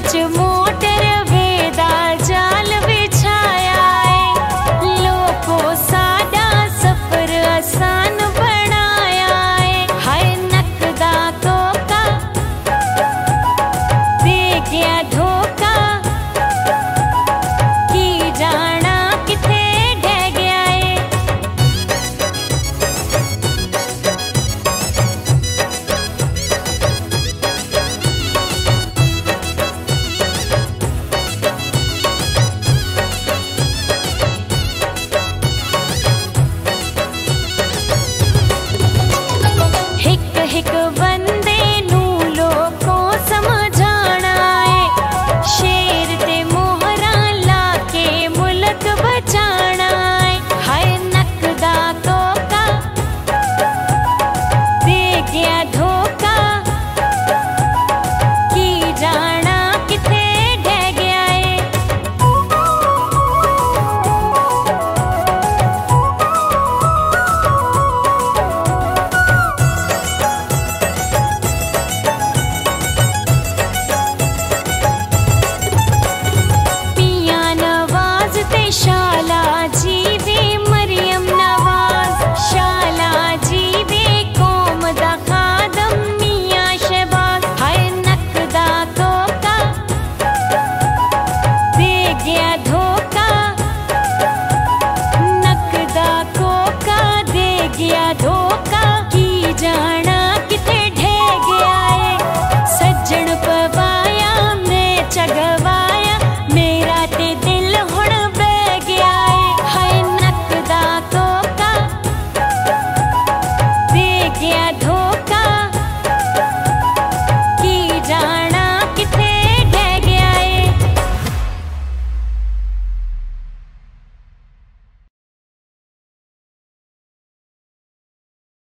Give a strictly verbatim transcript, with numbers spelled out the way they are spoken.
बिच motor वेदा जाल बिछाया है। लोको सादा सफर आसान बनाया है। हाय नकदा कोका दे गया धोखा, की जाना किथे ढह गया है। हिक हिक बंदे नू लोकों समझाना है। शेर ते मोहरा लाके मुल्क बचाना है। हाय नकदा कोका दे गया धोखा, की जाना किथे ढह गया है। पिया नवाज ते शाला जीवे मरियम नवाज। शाला जीवे कौम दा खादम मियां शहबाज। हाय नकदा कोका दे गया धोखा, नकदा कोका दे गया धोखा, की जाना किथे ढह गया है। सज्जन पवाया मैं चग